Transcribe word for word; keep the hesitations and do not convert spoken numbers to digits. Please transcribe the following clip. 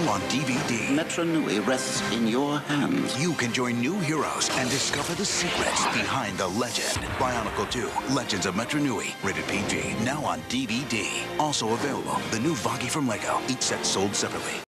new on D V D. Metru-Nui rests in your hands. You can join new heroes and discover the secrets behind the legend. Bionicle two, Legends of Metru-Nui, rated P G, now on D V D. Also available, the new Voggy from Lego, each set sold separately.